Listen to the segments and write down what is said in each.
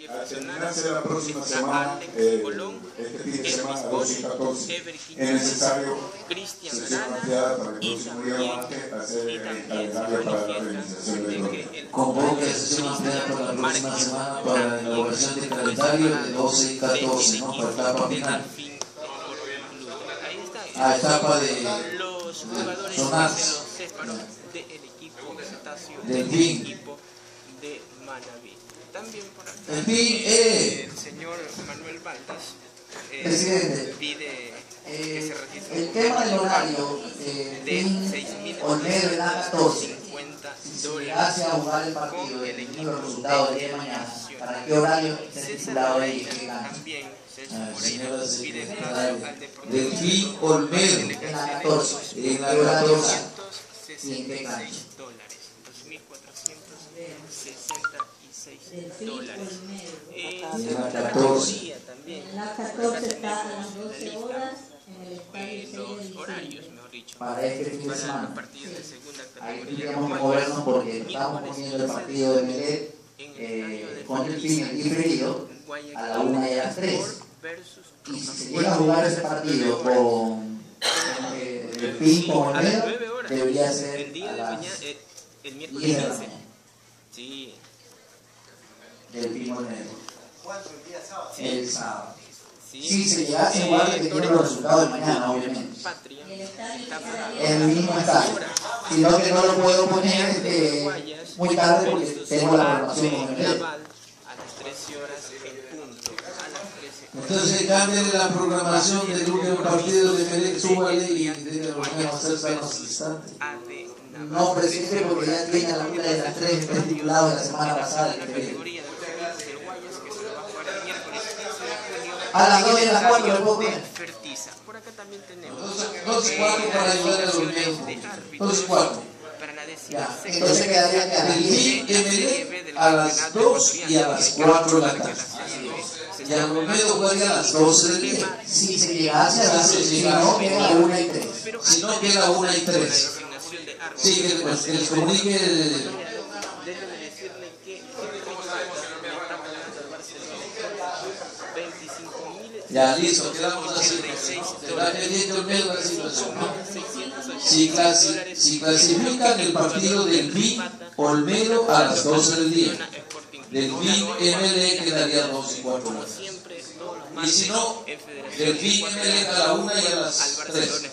Al terminarse la próxima semana, este fin de semana, 12 y 14, es necesario sesión ampliada para el próximo día martes hacer el calendario para la realización del orden. Convoca sesión ampliada para la próxima semana para la elaboración del calendario de 12 y 14, ¿no? Para etapa final. A etapa de los jugadores de Sonar. los Césparos del equipo Cetáceo, Del del PIN. equipo de Manaví. También por acá El PIN, el señor Manuel Valdes presidente, pide que se registre el tema del horario de PIN Olmedo en la 14, si se llegase a jugar el partido y los resultados del día de mañana, ¿para qué horario está estipulado ahí? También Señora pide secretaria, al del PIN Olmedo en la 14, en la 14, ¿y en qué cancha? $2.466. En la 14. También En la 14 está a las 12 horas en el estadio 6 de los horarios, diciembre. mejor dicho, Para este fin de para semana. los partidos de segunda Ahí categoría. tendríamos que movernos porque estamos poniendo el partido de Melec con el PIN diferido a la 1 y a las 3. Y si se llega a jugar ese partido con el PIN con Olmedo, debería ser el día a de las mañana, el 10 miércoles de la 15. mañana. Sí, Del PIN Olmedo. El sábado. sí. Si se llegase a jugar, dependiendo los resultados de mañana, obviamente. Patria Y el estadio está quedaría El mismo estadio. Sino que no lo puedo poner muy tarde porque tengo la programación con el Melec. Naval a las 13 horas en punto. A las 13 Entonces cambien la programación del último partido de Melec, súbale y de lo que vamos a hacer en los instantes. No, presidente, porque ya tiene a la 1 de las 3 estipulado de la semana pasada. categoría del Guayas que se lo va a jugar el miércoles 15 de junio. A las 2 y a las 4 lo puedo poner. Fertiza. Por acá también tenemos 2 y 4 para ayudar a los medios. 2 y 4. para la Ya, entonces quedaría que a las 10 Melec, a las 2 y a las 4 de la tarde. Y a Olmedo juega a las 12 del día. Si se llegase a las 6, si no, queda 1 y 3. Si no, queda 1 y 3. Sí, que les comunique el... Déjame decirle que Ya, listo, quedamos así. Será pendiente Olmedo la situación, ¿no? Si clasifican el partido del PIN Olmedo a las 12 del día, del PIN MLE quedaría 2 y 4 horas. Y si no, del PIN MLE a la 1 y a las 3.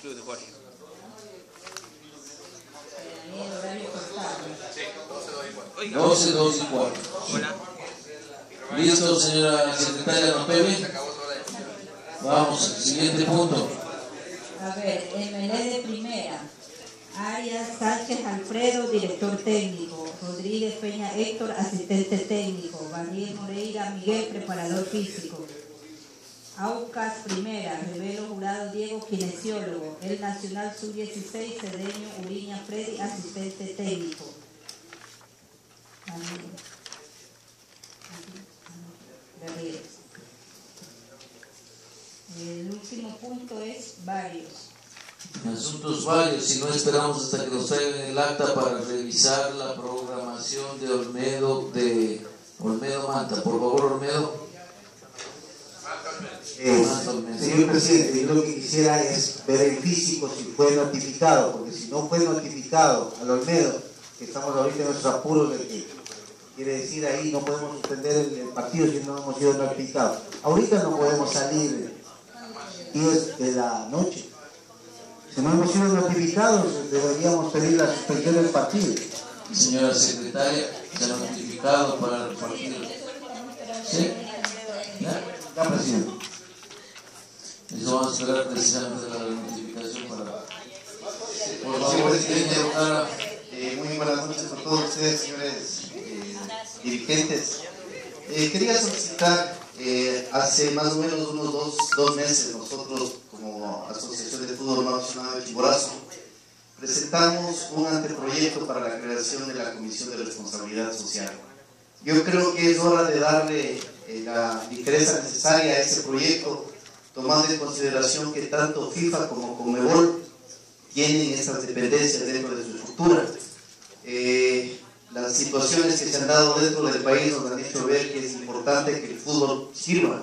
12, 2 y 4. Listo, señora secretaria Nopevi. Vamos, siguiente punto. A ver, MLE de primera. Arias Sánchez Alfredo, director técnico. Rodríguez Peña Héctor, asistente técnico. Gabriel Moreira Miguel, preparador físico. Aucas primera. Revelo Jurado Diego, kinesiólogo. El Nacional Sub-16, Cedeño Uriña Freddy, asistente técnico. Gabriel. El último punto es varios. Asuntos varios, si no esperamos hasta que nos traigan el acta para revisar la programación de Olmedo Manta. Por favor, Olmedo. Señor presidente, yo lo que quisiera es ver el físico si fue notificado, porque si no fue notificado al Olmedo, que estamos ahorita en nuestros apuros de que quiere decir ahí no podemos suspender el partido si no hemos sido notificados. Ahorita no podemos salir 10 de la noche. Si no hemos sido notificados, deberíamos pedir la suspensión del partido. Señora secretaria, se ha notificado para el partido. ¿Sí? Ya, presidente. Eso vamos a esperar precisamente la notificación para... Por favor, presidente, muy buenas noches a todos ustedes, señores dirigentes. Quería solicitar, hace más o menos unos dos meses, nosotros como Asociación de Fútbol Nacional de Chimborazo, presentamos un anteproyecto para la creación de la Comisión de Responsabilidad Social. Yo creo que es hora de darle la ligereza necesaria a ese proyecto, tomando en consideración que tanto FIFA como Conmebol tienen esas dependencias dentro de su estructura. Las situaciones que se han dado dentro del país nos han hecho ver que es importante que el fútbol sirva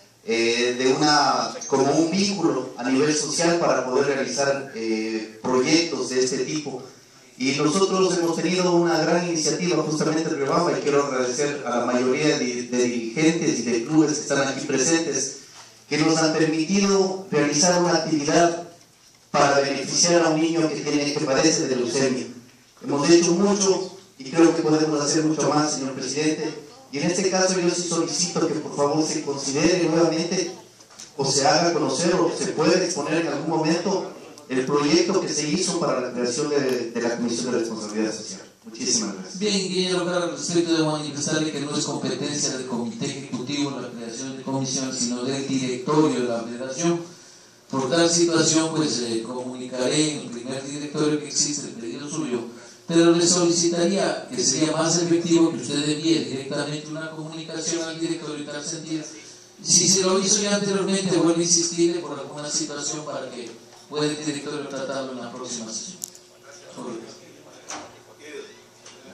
como un vínculo a nivel social para poder realizar proyectos de este tipo. Y nosotros hemos tenido una gran iniciativa justamente en Riobamba, y quiero agradecer a la mayoría de dirigentes y de clubes que están aquí presentes, que nos han permitido realizar una actividad para beneficiar a un niño que padece de leucemia. Hemos hecho mucho y creo que podemos hacer mucho más, señor presidente. Y en este caso yo sí solicito que por favor se considere nuevamente o se haga conocer o se pueda exponer en algún momento el proyecto que se hizo para la creación de la Comisión de Responsabilidad Social. Muchísimas gracias. Bien, ingeniero, al respecto de manifestarle que no es competencia del Comité Ejecutivo la creación de comisión, sino del directorio de la Federación. Por tal situación, pues comunicaré en el primer directorio que existe el pedido suyo, pero le solicitaría que sería más efectivo que usted envíe directamente una comunicación al directorio en tal sentido. Si se lo hizo ya anteriormente, vuelvo a insistirle por alguna situación para que pueda el directorio tratarlo en la próxima sesión.